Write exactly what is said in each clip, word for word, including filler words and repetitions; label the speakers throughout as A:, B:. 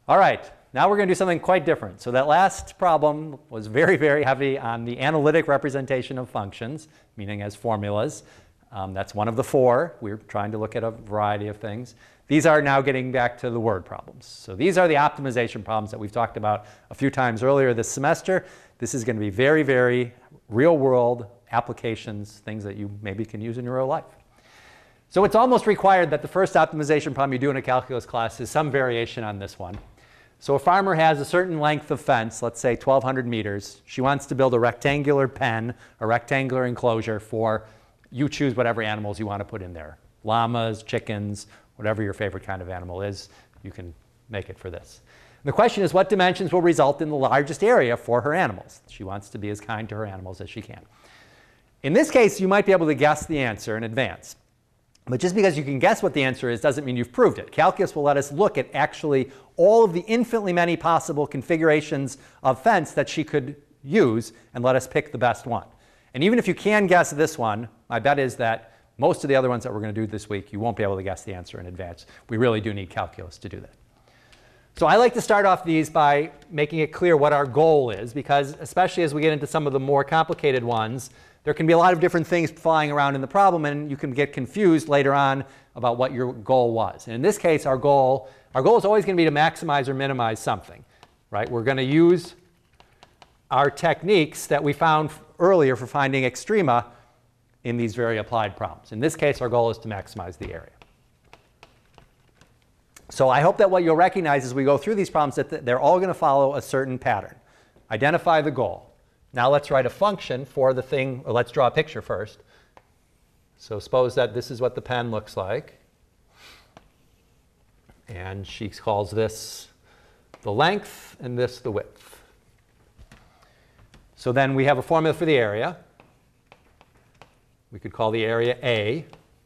A: All right, now we're going to do something quite different. So that last problem was very, very heavy on the analytic representation of functions, meaning as formulas. Um, that's one of the four. We're trying to look at a variety of things. These are now getting back to the word problems. So these are the optimization problems that we've talked about a few times earlier this semester. This is going to be very, very real-world applications, things that you maybe can use in your real life. So it's almost required that the first optimization problem you do in a calculus class is some variation on this one. So a farmer has a certain length of fence, let's say twelve hundred meters. She wants to build a rectangular pen, a rectangular enclosure for, you choose whatever animals you want to put in there. Llamas, chickens, whatever your favorite kind of animal is, you can make it for this. And the question is, what dimensions will result in the largest area for her animals? She wants to be as kind to her animals as she can. In this case, you might be able to guess the answer in advance. But just because you can guess what the answer is doesn't mean you've proved it. Calculus will let us look at actually all of the infinitely many possible configurations of fence that she could use and let us pick the best one. And even if you can guess this one, my bet is that most of the other ones that we're going to do this week, you won't be able to guess the answer in advance. We really do need calculus to do that. So I like to start off these by making it clear what our goal is, because especially as we get into some of the more complicated ones, there can be a lot of different things flying around in the problem, and you can get confused later on about what your goal was. And in this case, our goal, our goal is always going to be to maximize or minimize something, right? We're going to use our techniques that we found earlier for finding extrema in these very applied problems. In this case, our goal is to maximize the area. So I hope that what you'll recognize as we go through these problems that they're all going to follow a certain pattern. Identify the goal. Now let's write a function for the thing, or let's draw a picture first. So suppose that this is what the pen looks like. And she calls this the length and this the width. So then we have a formula for the area. We could call the area A.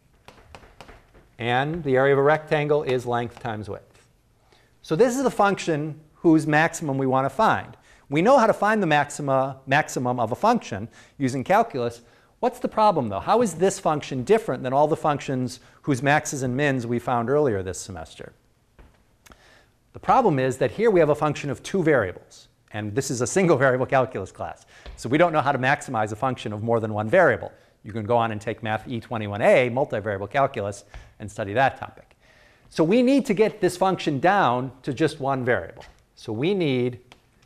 A: And the area of a rectangle is length times width. So this is the function whose maximum we want to find. We know how to find the maxima, maximum of a function using calculus. What's the problem, though? How is this function different than all the functions whose maxes and mins we found earlier this semester? The problem is that here we have a function of two variables. And this is a single variable calculus class. So we don't know how to maximize a function of more than one variable. You can go on and take Math E twenty-one A, multivariable calculus, and study that topic. So we need to get this function down to just one variable. So we need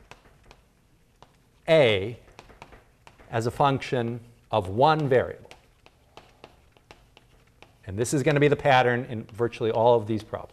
A: A as a function of one variable. And this is going to be the pattern in virtually all of these problems.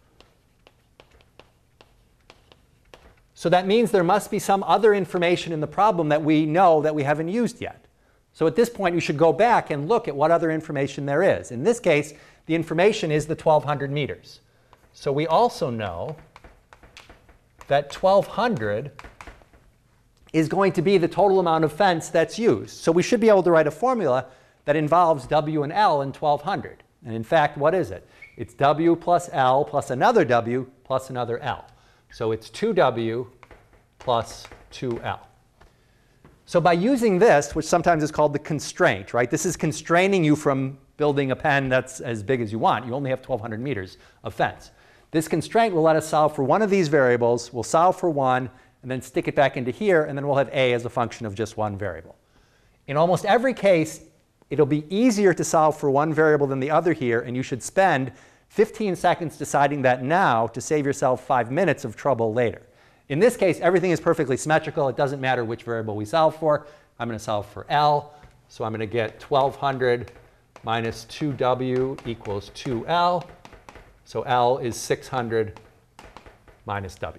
A: So that means there must be some other information in the problem that we know that we haven't used yet. So at this point, you should go back and look at what other information there is. In this case, the information is the twelve hundred meters. So we also know that twelve hundred is going to be the total amount of fence that's used. So we should be able to write a formula that involves W and L in twelve hundred. And in fact, what is it? It's W plus L plus another W plus another L. So it's two W plus two L. So by using this, which sometimes is called the constraint, right? This is constraining you from building a pen that's as big as you want. You only have twelve hundred meters of fence. This constraint will let us solve for one of these variables. We'll solve for one, and then stick it back into here, and then we'll have A as a function of just one variable. In almost every case, it'll be easier to solve for one variable than the other here, and you should spend fifteen seconds deciding that now to save yourself five minutes of trouble later. In this case, everything is perfectly symmetrical. It doesn't matter which variable we solve for. I'm going to solve for L. So I'm going to get twelve hundred minus two W equals two L. So L is six hundred minus W.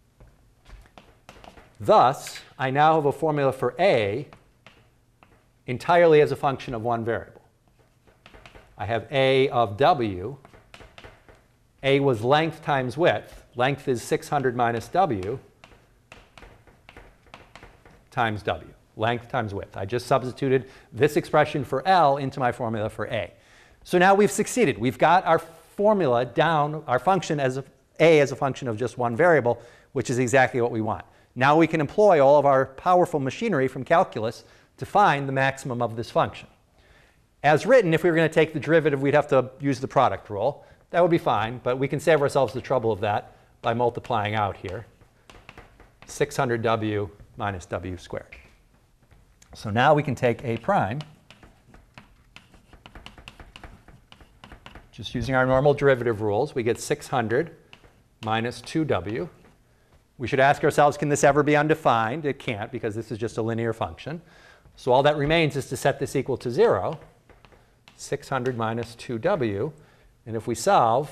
A: Thus, I now have a formula for A entirely as a function of one variable. I have A of W. A was length times width. Length is six hundred minus W times W. Length times width. I just substituted this expression for L into my formula for A. So now we've succeeded. We've got our formula down, our function as a, A as a function of just one variable, which is exactly what we want. Now we can employ all of our powerful machinery from calculus to find the maximum of this function. As written, if we were going to take the derivative, we'd have to use the product rule. That would be fine, but we can save ourselves the trouble of that by multiplying out here. six hundred w minus w squared. So now we can take A prime, just using our normal derivative rules. We get six hundred minus two w. We should ask ourselves, can this ever be undefined? It can't, because this is just a linear function. So all that remains is to set this equal to zero, six hundred minus two w. And if we solve,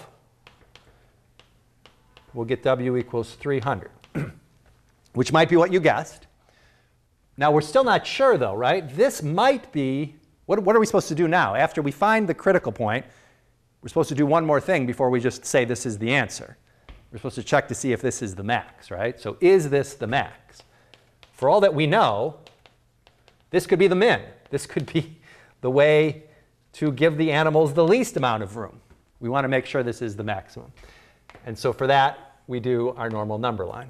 A: we'll get w equals three hundred, which might be what you guessed. Now, we're still not sure, though, right? This might be, what, what are we supposed to do now? After we find the critical point, we're supposed to do one more thing before we just say this is the answer. We're supposed to check to see if this is the max, right? So is this the max? For all that we know, this could be the min. This could be the way to give the animals the least amount of room. We want to make sure this is the maximum. And so for that, we do our normal number line.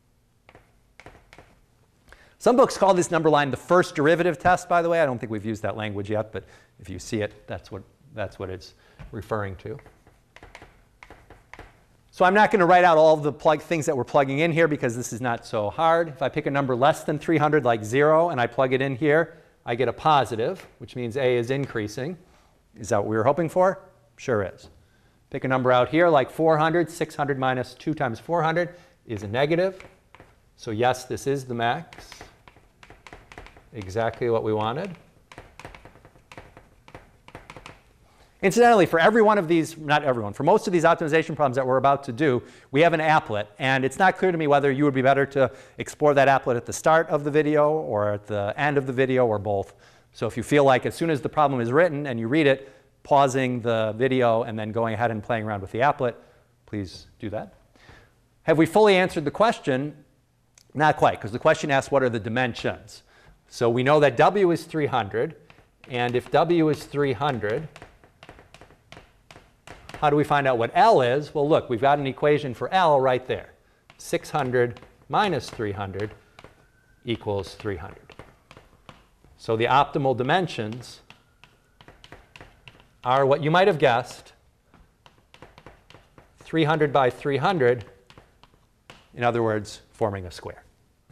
A: Some books call this number line the first derivative test, by the way. I don't think we've used that language yet, but if you see it, that's what, that's what it's referring to. So I'm not going to write out all of the plug things that we're plugging in here because this is not so hard. If I pick a number less than three hundred, like zero, and I plug it in here, I get a positive, which means A is increasing. Is that what we were hoping for? Sure is. Pick a number out here like four hundred. six hundred minus two times four hundred is a negative. So yes, this is the max. Exactly what we wanted. Incidentally, for every one of these, not everyone, for most of these optimization problems that we're about to do, we have an applet. And it's not clear to me whether you would be better to explore that applet at the start of the video or at the end of the video or both. So if you feel like as soon as the problem is written and you read it, pausing the video and then going ahead and playing around with the applet, please do that. Have we fully answered the question? Not quite, because the question asks what are the dimensions. So we know that w is three hundred. And if w is three hundred, how do we find out what L is? Well, look, we've got an equation for L right there. six hundred minus three hundred equals three hundred. So the optimal dimensions are what you might have guessed, three hundred by three hundred, in other words, forming a square.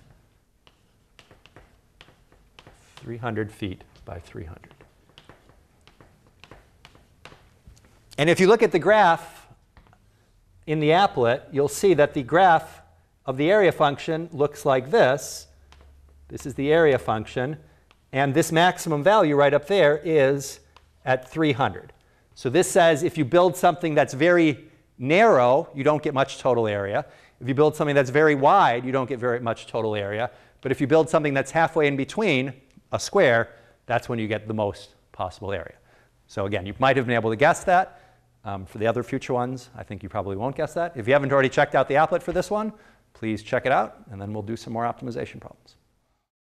A: three hundred feet by three hundred. And if you look at the graph in the applet, you'll see that the graph of the area function looks like this. This is the area function. And this maximum value right up there is at three hundred. So this says if you build something that's very narrow, you don't get much total area. If you build something that's very wide, you don't get very much total area. But if you build something that's halfway in between, a square, that's when you get the most possible area. So again, you might have been able to guess that. Um, for the other future ones, I think you probably won't guess that. If you haven't already checked out the applet for this one, please check it out, and then we'll do some more optimization problems.